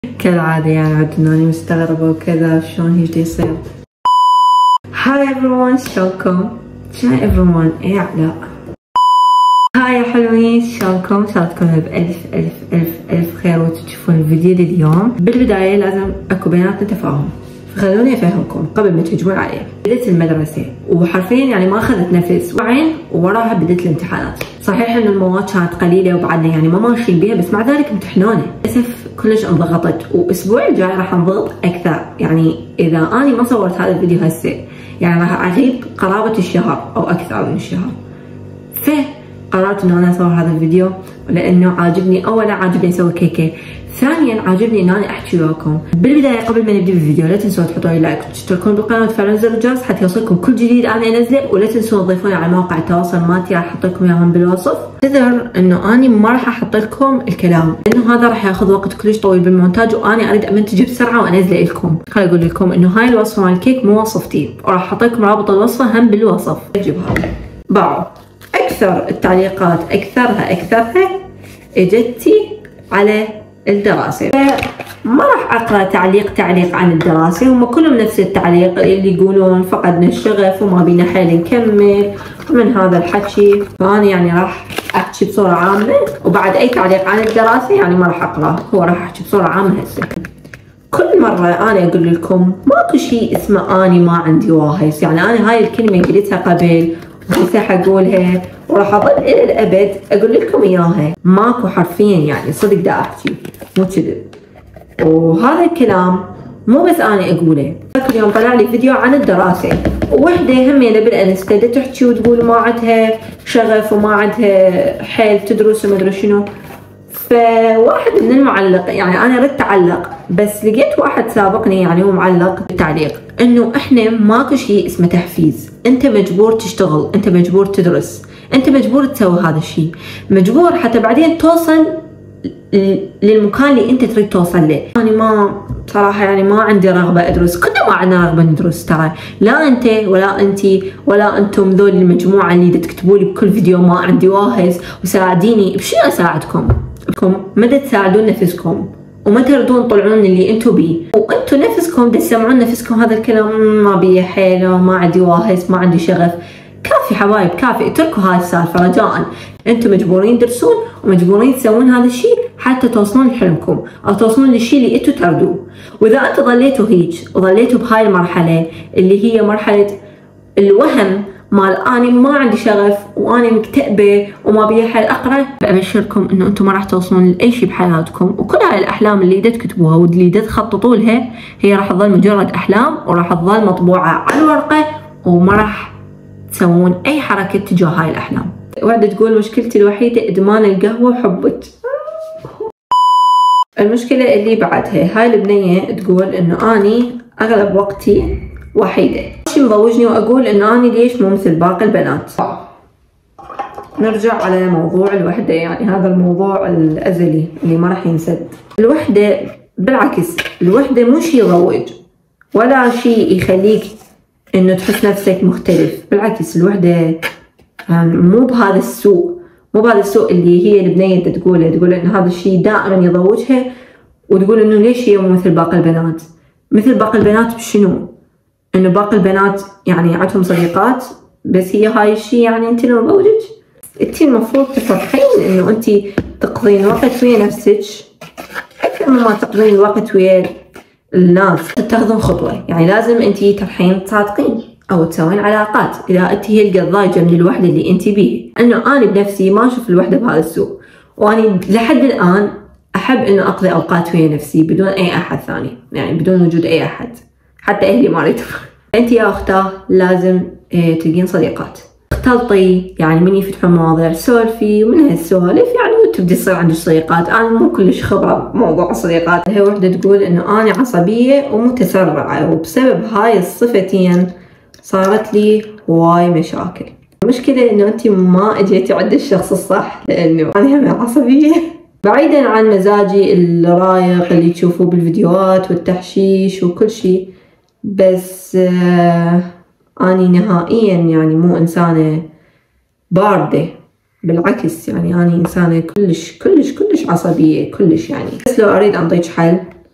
كالعادة يعني عدناني مستغربة وكذا شلون هيك يصير. هاي everyone شلونكم؟ شلون everyone؟ ايه علاء. هاي يا حلوين شلونكم؟ ان شاء الله تكونوا بألف ألف ألف ألف خير وتشوفون الفيديو اليوم. بالبداية لازم اكو بيناتنا تفاهم، فخلوني افهمكم قبل ما تهجمون علي. بديت المدرسة وحرفيا يعني ما اخذت نفس، وبعدين وراها بديت الامتحانات. صحيح ان المواد كانت قليلة وبعدنا يعني ما ماشيين بيها، بس مع ذلك امتحنوني. للاسف كلش انضغطت، واسبوع الجاي راح انضغط اكثر. يعني اذا اني ما صورت هذا الفيديو هسه يعني راح اغيب قرابة الشهر او اكثر من الشهر. قررت انه انا اصور هذا الفيديو لانه عاجبني. اولا عاجبني اسوي كيكه، ثانيا عاجبني ان انا احكي وياكم. بالبدايه قبل ما نبدا بالفيديو لا تنسوا تحطوا لي لايك وتشتركون بالقناه وتفعلون زر الجرس حتى يوصلكم كل جديد انا انزله، ولا تنسوا تضيفوني على مواقع التواصل مالتي راح احط لكم اياهم بالوصف. اعتذر انه اني ما راح احط لكم الكلام لانه هذا راح ياخذ وقت كلش طويل بالمونتاج، واني اريد امنتجه بسرعه وانزله لكم. خليني اقول لكم انه هاي الوصفه مال الكيك مو وصفتي، وراح احط لكم رابط الوصفه هم بالوصف. اجيبها باعوا. اكثر التعليقات اكثرها اجتي على الدراسه، ما راح اقرا تعليق عن الدراسه، هم كلهم نفس التعليق اللي يقولون فقدنا الشغف وما بينا حيل نكمل ومن هذا الحكي. فانا يعني راح احكي بصوره عامه، وبعد اي تعليق عن الدراسه يعني ما راح اقراه، هو راح احكي بصوره عامه هسه. كل مرة أنا أقول لكم ماكو شيء اسمه أني ما عندي واهس، يعني أنا هاي الكلمة قلتها قبل وهسه حقولها وراح أظل إلى الأبد أقول لكم إياها. ماكو حرفيا يعني صدق دا أحكي مو كذب، وهذا الكلام مو بس أنا أقوله. اليوم طلع لي فيديو عن الدراسة، ووحدة همينة بالانستا دا تحكي وتقول ما عندها شغف وما عندها حيل تدرس وما أدري شنو. فواحد من المعلق يعني انا ردت اعلق، بس لقيت واحد سابقني يعني هو معلق بالتعليق انه احنا ماكو شيء اسمه تحفيز، انت مجبور تشتغل، انت مجبور تدرس، انت مجبور تسوي هذا الشيء، مجبور حتى بعدين توصل للمكان اللي انت تريد توصل له. انا ما بصراحه يعني ما عندي رغبه ادرس، كلنا ما عندنا رغبه ندرس ترى، لا انت ولا انتي ولا انتم ذول المجموعه اللي تكتبوا لي بكل فيديو ما عندي واهس وساعديني. بشي اساعدكم؟ ما تساعدون نفسكم وما تردون تطلعون اللي انتم بيه، وانتم نفسكم تسمعون نفسكم هذا الكلام ما بيه حيله، ما عندي واهس، ما عندي شغف. كافي حبايب كافي، اتركوا هاي السالفه رجاء. انتم مجبورين تدرسون ومجبورين تسوون هذا الشيء حتى توصلون لحلمكم او توصلون للشيء اللي انتم تردوه. واذا انتم ظليتوا هيك وظليتوا بهاي المرحله اللي هي مرحله الوهم مال اني ما عندي شغف واني مكتئبه وما بيا حيل اقرا، بأبشركم انه انتم ما راح توصلون لاي شيء بحياتكم، وكل هاي الاحلام اللي تكتبوها واللي تخططوا لها هي راح تظل مجرد احلام، وراح تظل مطبوعه على الورقه، وما راح تسوون اي حركه تجاه هاي الاحلام. وحده تقول مشكلتي الوحيده ادمان القهوه وحبك. المشكله اللي بعدها هاي البنيه تقول انه اني اغلب وقتي وحيده، شي مضوجني واقول انه اني ليش مو مثل باقي البنات. نرجع على موضوع الوحده، يعني هذا الموضوع الازلي اللي ما راح ينسد. الوحده بالعكس، الوحده مو شي يروج ولا شي يخليك انه تحس نفسك مختلف، بالعكس الوحده مو بهذا السوء، مو بهذا السوء اللي هي البنيه تقول انه هذا الشيء دائما يضوجها، وتقول انه ليش هي مو مثل باقي البنات. مثل باقي البنات بشنو؟ انه باقي البنات يعني عندهم صديقات، بس هي هاي الشيء يعني انت اللي مضوجك. انت المفروض تفرحين انه انت تقضين وقت ويا نفسك اكثر مما تقضين الوقت ويا الناس. تتخذون خطوه، يعني لازم انت ترحين تصادقين او تسوين علاقات اذا انت هي القضايجه من الوحده اللي انت بيه. انه انا بنفسي ما اشوف الوحده بهذا السوء، واني لحد الان احب انه اقضي اوقات ويا نفسي بدون اي احد ثاني، يعني بدون وجود اي احد، حتى اهلي ما اريد. انت يا اختاه لازم تلقين صديقات، اختلطي، يعني من يفتحون مواضيع سولفي، ومن هالسوالف يعني وتبدي تصير عندك صديقات. انا مو كلش خبره بموضوع الصديقات. هي وحده تقول انه انا عصبيه ومتسرعه، وبسبب هاي الصفتين صارت لي هواي مشاكل. المشكله انه انت ما اجيتي عند الشخص الصح، لانه انا هم عصبيه بعيدا عن مزاجي الرايق اللي تشوفوه بالفيديوهات والتحشيش وكل شيء، بس أني نهائيا يعني مو إنسانة باردة، بالعكس يعني أنا إنسانة كلش عصبية كلش. يعني بس لو أريد أنطيك حل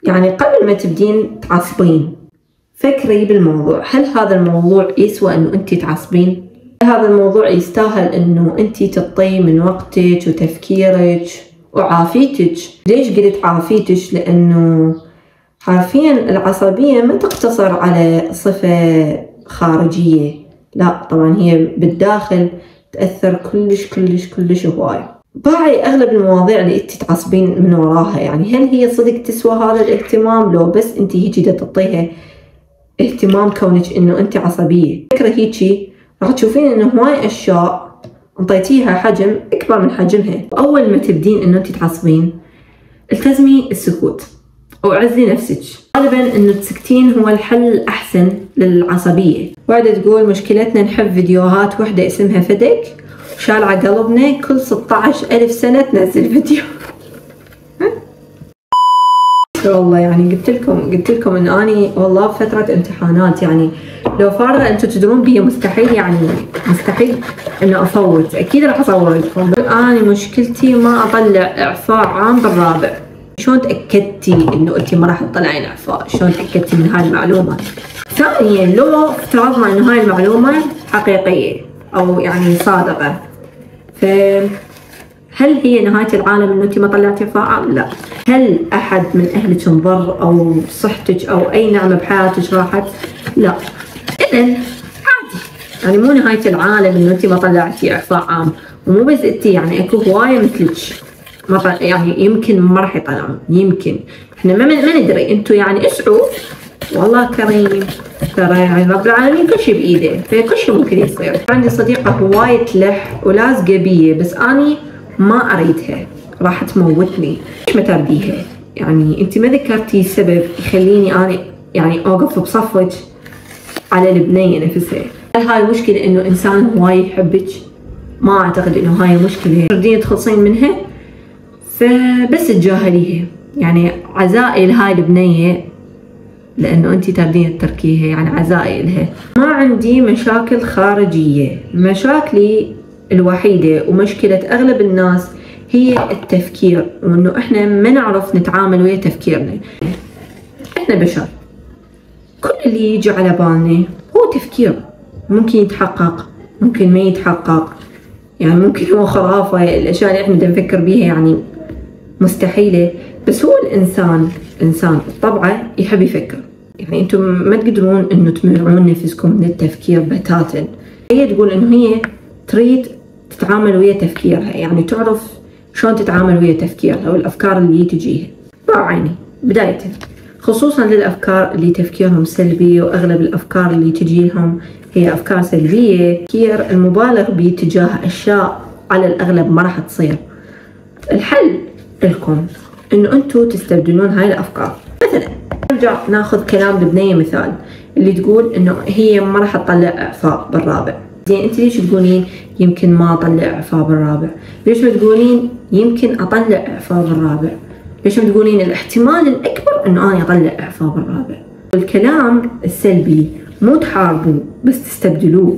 يعني قبل ما تبدين تعصبين فكري بالموضوع، هل هذا الموضوع يسوى انه انت تعصبين؟ هل هذا الموضوع يستاهل انه انت تطي من وقتك وتفكيرك وعافيتك؟ ليش قلت عافيتك؟ لانه حرفيا العصبية ما تقتصر على صفة خارجية، لا طبعا هي بالداخل تأثر كلش هواي. باعي أغلب المواضيع اللي انت تعصبين من وراها، يعني هل هي صدق تسوى هذا الاهتمام؟ لو بس انت هيجي تعطيها اهتمام كونك انه انت عصبية. فكرة هيجي راح تشوفين انه هواي اشياء انطيتيها حجم اكبر من حجمها. اول ما تبدين انه انت تعصبين التزمي السكوت واعزي نفسك. غالبا انه تسكتين هو الحل الاحسن للعصبية. واحدة تقول مشكلتنا نحب فيديوهات وحدة اسمها فدك شالعة قلبنا كل 16,000 سنة تنزل فيديو. والله يعني قلت لكم ان اني والله بفترة امتحانات، يعني لو فارغة انتم تدرون بي مستحيل، يعني مستحيل انه افوت، اكيد راح اصور لكم. انا مشكلتي ما اطلع اعفاء عام بالرابع. شلون تاكدتي انه انت ما راح تطلعين اعفاء؟ شلون تاكدتي من هاي المعلومة؟ ثانيا لو افترضنا انه هاي المعلومة حقيقية او يعني صادقة، هل هي نهاية العالم انه انت ما طلعتي اعفاء عام؟ لا. هل احد من اهلك انضر او صحتك او اي نعمة بحياتك راحت؟ لا. اذا عادي، يعني مو نهاية العالم انه انت ما طلعتي اعفاء عام. ومو بس انت، يعني اكو هواية مثلك يعني يمكن ما راح يطلعون، يمكن احنا ما ندري. انتم يعني اسعوا، والله كريم ترى، يعني رب العالمين كل شيء بايده، فكل شيء ممكن يصير. عندي صديقة هواية تلح ولازقة بيه، بس اني ما اريدها، راح تموتني. ليش ما ترديها؟ يعني انت ما ذكرتي سبب يخليني انا يعني اوقف بصفك على البنية نفسها. هل هاي مشكلة انه انسان هواي يحبك؟ ما اعتقد انه هاي مشكلة تردين تخلصين منها، فبس تجاهليها. يعني عزائي لهاي البنية لانه انت تردين تتركيها، يعني عزائي لها. ما عندي مشاكل خارجية، مشاكلي الوحيدة ومشكلة اغلب الناس هي التفكير، وانه احنا ما نعرف نتعامل ويا تفكيرنا. احنا بشر، كل اللي يجي على بالنا هو تفكير، ممكن يتحقق ممكن ما يتحقق، يعني ممكن هو خرافة، الاشياء اللي احنا نفكر بيها يعني مستحيلة، بس هو الانسان بطبعه يحب يفكر. يعني انتم ما تقدرون انه تمنعون نفسكم من التفكير بتاتا. هي تقول انه هي تريد تتعامل ويا تفكيرها، يعني تعرف شلون تتعامل ويا تفكيرها والافكار اللي تجيها. عيني بداية خصوصا للافكار اللي تفكيرهم سلبي، واغلب الافكار اللي تجي لهم هي افكار سلبية. تفكير المبالغ باتجاه اشياء على الاغلب ما راح تصير. الحل لكم انه انتم تستبدلون هاي الافكار. مثلا نرجع ناخذ كلام البنية مثال، اللي تقول انه هي ما راح تطلع اعفاء بالرابع. زين انت ليش تقولين يمكن ما اطلع اعفاء بالرابع؟ ليش ما تقولين يمكن اطلع اعفاء بالرابع؟ ليش ما تقولين الاحتمال الاكبر انه انا اطلع اعفاء بالرابع؟ الكلام السلبي مو تحاربوه بس تستبدلوه.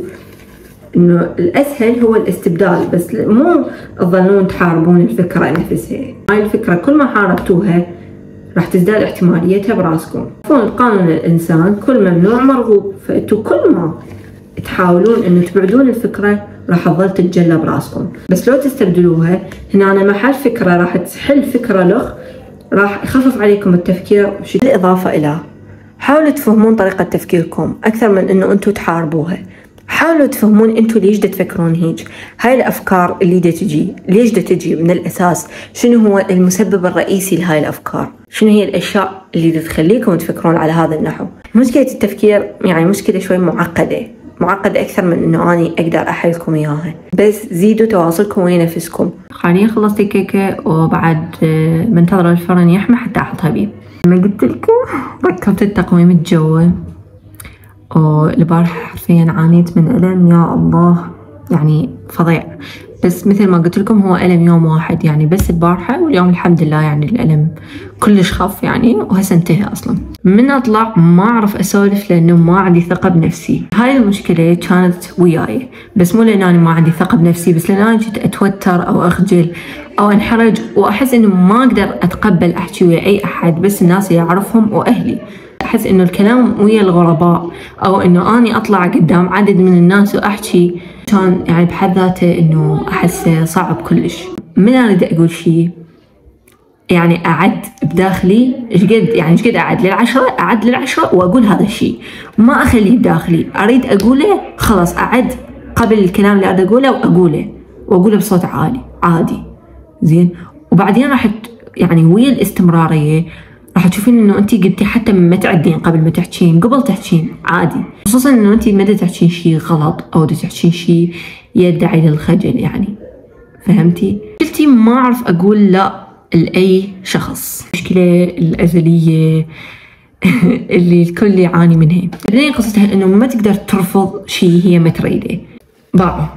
انه الاسهل هو الاستبدال، بس مو تظلون تحاربون الفكرة نفسها. هاي الفكرة كل ما حاربتوها راح تزداد احتماليتها براسكم. قانون الانسان كل ممنوع مرغوب، فانتوا كل ما تحاولون انه تبعدون الفكرة راح تظل تتجلى براسكم. بس لو تستبدلوها هنا أنا محل فكرة راح تحل فكرة لخ، راح يخفف عليكم التفكير. بالإضافة إلى حاولوا تفهمون طريقة تفكيركم أكثر من إنه أنتوا تحاربوها. حاولوا تفهمون أنتوا ليش دا تفكرون هيك، هاي الأفكار اللي دا تجي ليش دا تجي من الأساس، شنو هو المسبب الرئيسي لهاي الأفكار، شنو هي الأشياء اللي دا تخليكم تفكرون على هذا النحو. مشكلة التفكير يعني مشكلة شوي معقدة أكثر من إنه أنا أقدر أحلكم إياها، بس زيدوا تواصلكم ويا نفسكم. حاليا خلصت الكيكة وبعد منتظرة الفرن يحمى حتى أحطها بيه. ما قلت لكم ركبت التقويم الجوي، والبارحة حرفيا عانيت من ألم يا الله، يعني فظيع. بس مثل ما قلت لكم هو ألم يوم واحد يعني، بس البارحة، واليوم الحمد لله يعني الألم كلش خف يعني، وهسه انتهى أصلا. من أطلع ما أعرف أسولف لأنه ما عندي ثقة بنفسي. هاي المشكلة كانت وياي، بس مو لأن أنا ما عندي ثقة بنفسي، بس لأن أنا جيت أتوتر أو أخجل أو أنحرج وأحس إنه ما أقدر أتقبل أحكي ويا أي أحد، بس الناس اللي أعرفهم وأهلي. أحس إنه الكلام ويا الغرباء أو إنه أني أطلع قدام عدد من الناس وأحكي كان يعني بحد ذاته إنه أحس صعب كلش. من أريد أقول شيء يعني أعد بداخلي إيش قد أعد للعشرة، أعد للعشرة وأقول هذا الشيء، ما أخليه بداخلي. أريد أقوله خلاص أعد قبل الكلام اللي أريد أقوله وأقوله بصوت عالي عادي زين. وبعدين راح يعني ويا الاستمرارية راح تشوفين إنه أنتي قلتي حتى ما تعدين قبل ما تحكين، قبل تحكين عادي، خصوصا إنه أنتي ما تحكين شيء غلط أو تحكين شيء يدعي للخجل يعني، فهمتي؟ قلتي ما أعرف أقول لا لأي شخص. المشكلة الأزلية اللي الكل يعاني منها، بعدين قصتها إنه ما تقدر ترفض شيء هي ما تريده. باعوا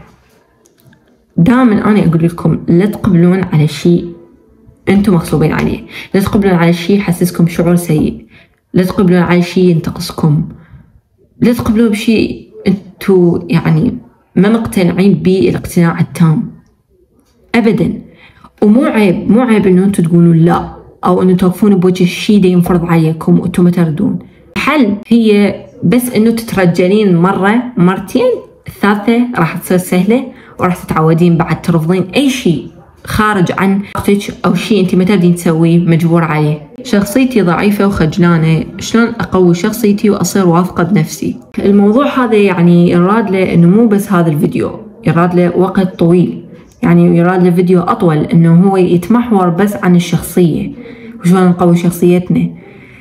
دائما أنا أقول لكم لا تقبلون على شيء أنتم مغصوبين عليه، لا تقبلون على شيء يحسسكم شعور سيء، لا تقبلون على شيء ينتقصكم، لا تقبلون بشيء أنتم يعني ما مقتنعين به الاقتناع التام أبدا. ومو عيب، مو عيب إنه أنتم تقولون لا أو إنه توقفون بوجه الشيء ده ينفرض عليكم وأنتم ما تردون. الحل هي بس إنه تترجلين مرة مرتين، الثالثة راح تصير سهلة وراح تتعودين بعد ترفضين أي شيء خارج عن طاقتك أو شيء أنت ما تقدرين تسويه مجبور عليه. شخصيتي ضعيفة وخجلانة، شلون أقوي شخصيتي وأصير واثقة بنفسي؟ الموضوع هذا يعني يراد له إنه مو بس هذا الفيديو، يراد له وقت طويل، يعني يراد له فيديو أطول إنه هو يتمحور بس عن الشخصية وشلون نقوي شخصيتنا.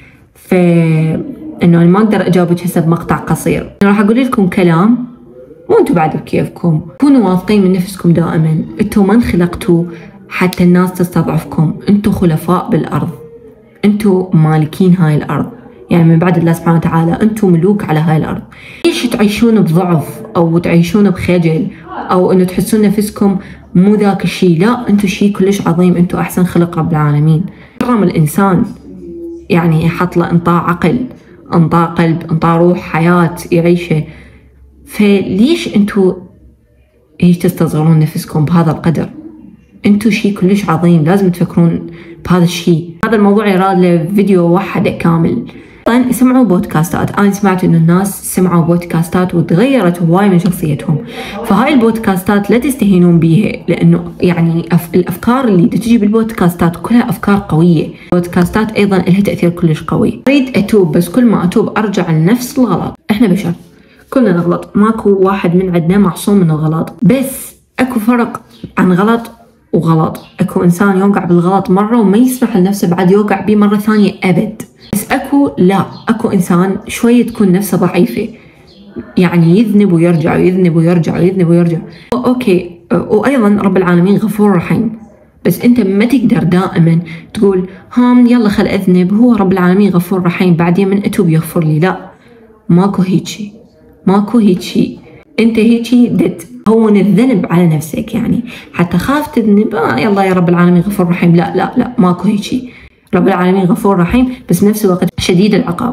فإنه أنا ما أقدر أجاوبك هسه بمقطع قصير، راح أقول لكم كلام وانتوا بعد بكيفكم. كونوا واثقين من نفسكم دائما، انتوا ما انخلقتوا حتى الناس تستضعفكم، انتوا خلفاء بالارض، انتوا مالكين هاي الارض، يعني من بعد الله سبحانه وتعالى انتوا ملوك على هاي الارض. ليش تعيشون بضعف او تعيشون بخجل او انه تحسون نفسكم مو ذاك الشيء؟ لا، انتوا شيء كلش عظيم، انتوا احسن خلق رب العالمين. كرم الانسان، يعني حط له انطاه عقل، انطاه قلب، انطاه روح حياة يعيشه. فليش انتوا تستصغرون نفسكم بهذا القدر؟ انتوا شيء كلش عظيم، لازم تفكرون بهذا الشيء. هذا الموضوع يراد له فيديو وحده كامل. طبعا سمعوا بودكاستات، انا سمعت انه الناس سمعوا بودكاستات وتغيرت هواي من شخصيتهم، فهاي البودكاستات لا تستهينون بيها، لانه يعني الافكار اللي تجي بالبودكاستات كلها افكار قويه. البودكاستات ايضا لها تاثير كلش قوي. اريد اتوب، بس كل ما اتوب ارجع لنفس الغلط. احنا بشر كلنا نغلط، ماكو واحد من عندنا معصوم من الغلط، بس اكو فرق عن غلط وغلط. اكو انسان يوقع بالغلط مره وما يسمح لنفسه بعد يوقع بيه مره ثانيه ابد، بس اكو انسان شويه تكون نفسه ضعيفه، يعني يذنب ويرجع ويذنب ويرجع ويذنب ويرجع. اوكي، وايضا رب العالمين غفور رحيم، بس انت ما تقدر دائما تقول يلا خل اذنب، هو رب العالمين غفور رحيم بعدين من اتوب يغفر لي. لا، ماكو هيجي، ماكو هيجي. انت هيجي تهون الذنب على نفسك، يعني حتى خاف تذنب يلا يا رب العالمين غفور رحيم. لا لا لا، ماكو هيجي. رب العالمين غفور رحيم بس بنفس الوقت شديد العقاب.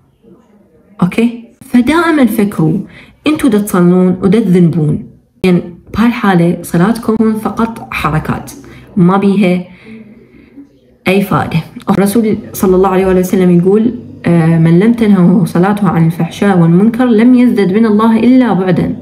اوكي، فدائما فكروا انتوا تصلون تذنبون، يعني بهالحاله صلاتكم فقط حركات ما بيها اي فائده. الرسول صلى الله عليه وسلم يقول من لم تنهه صلاته عن الفحشاء والمنكر لم يزدد من الله إلا بعدا.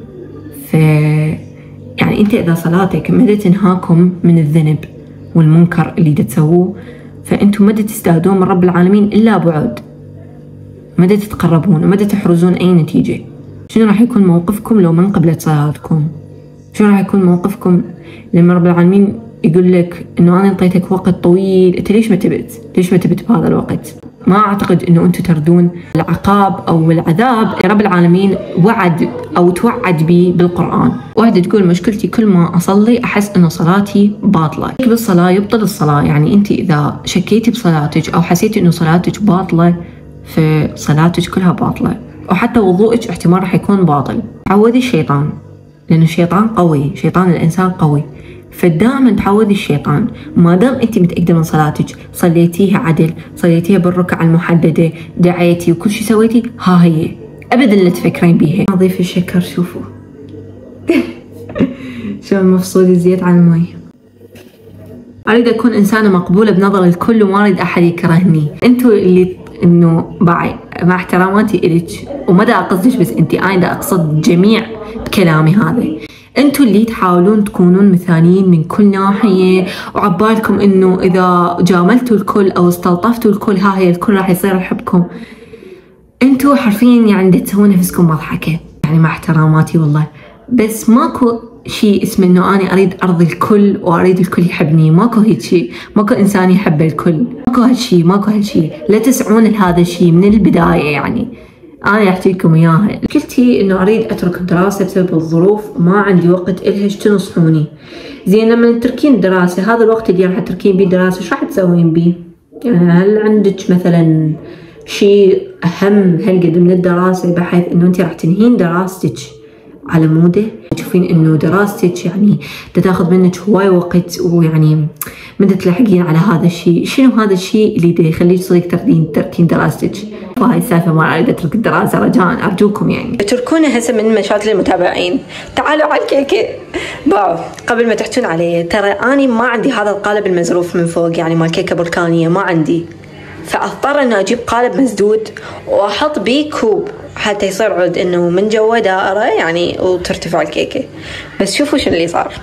يعني أنت إذا صلاتك ما تنهاكم من الذنب والمنكر اللي تسووه، فأنتم ما تزدادون من رب العالمين إلا بعد، ما تتقربون وما تحرزون أي نتيجة. شنو راح يكون موقفكم لو ما انقبلت صلاتكم؟ شنو راح يكون موقفكم لما رب العالمين يقول لك إنه أنا انطيتك وقت طويل، أنت ليش ما تبت؟ ليش ما تبت بهذا الوقت؟ ما أعتقد إنه أنتم تردون العقاب أو العذاب رب العالمين وعد أو توعد به بالقرآن. واحدة تقول مشكلتي كل ما أصلي أحس إنه صلاتي باطلة. بالصلاة يبطل الصلاة، يعني أنت إذا شكيتي بصلاتك أو حسيتي إنه صلاتك باطلة فصلاتك كلها باطلة، أو حتى وضوءك احتمال راح يكون باطل. عودي الشيطان لأن الشيطان قوي، شيطان الإنسان قوي، فدائما تعوذي الشيطان. ما دام أنت متأكدة من صلاتك، صليتيها عدل، صليتيها بالركعة المحددة، دعيتي وكل شيء سويتي، ها هي أبدا لا تفكرين بيها. أضيف الشكر، شوفوا شلون مفصول الزيت عن المي. أريد أكون إنسانة مقبولة بنظر الكل وما أريد أحد يكرهني. أنتوا اللي إنه باعي مع احتراماتي إلك، وما دا أقصدش بس أنتي، أنا دا أقصد جميع كلامي هذا. أنتوا اللي تحاولون تكونون مثاليين من كل ناحية، وعبالكم إنه إذا جاملتوا الكل أو استلطفتوا الكل ها هي الكل راح يصير يحبكم. أنتوا حرفيا يعني تسوون نفسكم مضحكة، يعني مع احتراماتي والله، بس ماكو شيء اسمه انه انا اريد ارضي الكل واريد الكل يحبني. ماكو هيك شيء، ماكو انسان يحب الكل، ماكو هالشيء، ماكو هالشيء. لا تسعون لهذا الشيء من البدايه. يعني انا احكيكم اياها. قلتي انه اريد اترك الدراسه بسبب الظروف، ما عندي وقت الها، ايش تنصحوني؟ زين لما تتركين الدراسه، هذا الوقت اللي راح تتركين بيه الدراسه ايش راح تسوين بيه؟ يعني هل عندك مثلا شيء اهم هالقد من الدراسه بحيث انه انت راح تنهين دراستك على موده؟ تشوفين انه دراستك يعني تاخذ منك هواي وقت، ويعني متى تلحقين على هذا الشيء؟ شنو هذا الشيء اللي يخليك صدق تركين دراستك؟ وهاي السالفه ما اريد اترك الدراسه، رجاء ارجوكم يعني اتركونا هسه من مشاكل المتابعين. تعالوا على الكيكه باو. قبل ما تحجون علي، ترى اني ما عندي هذا القالب المزروف من فوق، يعني مال كيكه بركانيه ما عندي، فاضطر انه اجيب قالب مسدود واحط بيه كوب حتى يصير عود انه من جوا دائره يعني وترتفع الكيكه. بس شوفوا شنو اللي صار.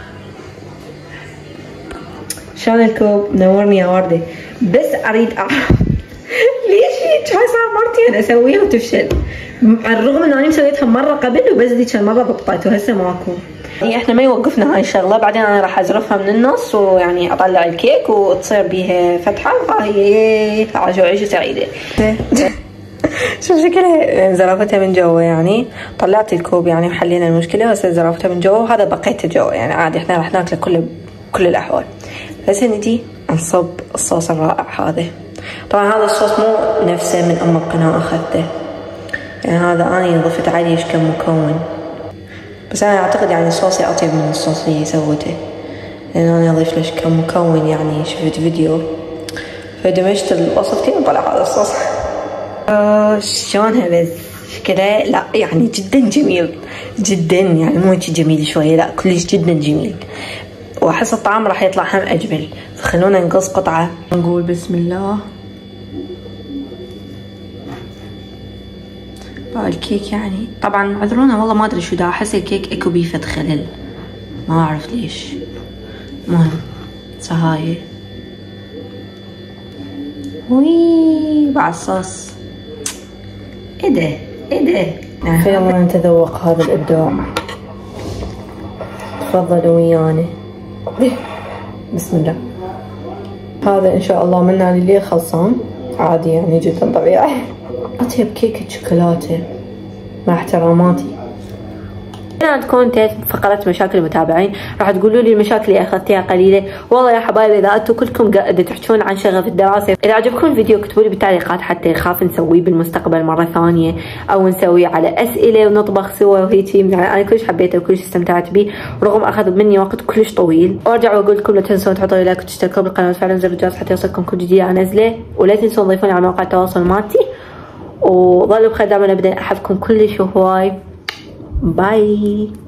شلون الكوب نورني يا وردة. بس اريد اعرف ليش هيك هاي صار مرتين انا اسويها وتفشل، على الرغم انه انا مسويتها مره قبل وبس ذيك المره ضبطت وهسه ماكو. يعني احنا ما يوقفنا هاي الشغله، بعدين انا راح ازرفها من النص ويعني اطلع الكيك وتصير بيها فتحه وهي عاشوا عيشه سعيده. شو شكلها زرفتها من جوا، يعني طلعت الكوب يعني وحلينا المشكله، بس زرفتها من جوا وهذا بقيته جوا، يعني عادي احنا راح ناكله كل الاحوال. بس نجي نصب الصوص الرائع هذا. طبعا هذا الصوص مو نفسه من ام القناه اخذته، يعني هذا اني ضفت عليه كم مكون، بس انا اعتقد يعني صوصي اطيب من الصوص اللي سوته، لان انا اضيف له كم مكون. يعني شفت فيديو فدمجت الوصفتين وطلع هذا الصوص. شلونها بس شكلها لا يعني جدا جميل جدا، يعني مو جميل شويه، لا كلش جدا جميل، واحس الطعم راح يطلع هم اجمل. فخلونا نقص قطعه، نقول بسم الله. الكيك يعني طبعا اعذرونا والله ما ادري شو دا، احس الكيك اكو بيه فد خلل ما اعرف ليش. المهم سهايه وي مع الصوص. ايه ده يلا نتذوق هذا الابداع. تفضلوا ويانا. بسم الله. هذا ان شاء الله منا للي خلصان عادي، يعني جدا طبيعي. اطيب كيكه شوكولاته مع احتراماتي. هنا تكون انتهت فقرة مشاكل المتابعين. راح تقولوا لي المشاكل اللي اخذتيها قليله. والله يا حبايبي اذا انتم كلكم قاعده تحجون عن شغف الدراسه، اذا عجبكم الفيديو اكتبوا لي بالتعليقات حتى نخاف نسويه بالمستقبل مره ثانيه، او نسويه على اسئله ونطبخ سوا وهيك. يعني انا كلش حبيته وكلش استمتعت به رغم اخذ مني وقت كلش طويل. وارجع واقول لكم لا تنسون تحطوا لي لايك وتشتركوا بالقناه وتفعلون زر الجرس حتى يوصلكم كل جديد انا انزله، ولا تنسون تضيفوني على مواقع التواصل مالتي. وظلوا بخير دائما ابدا، احبكم كلش وهواي. باي.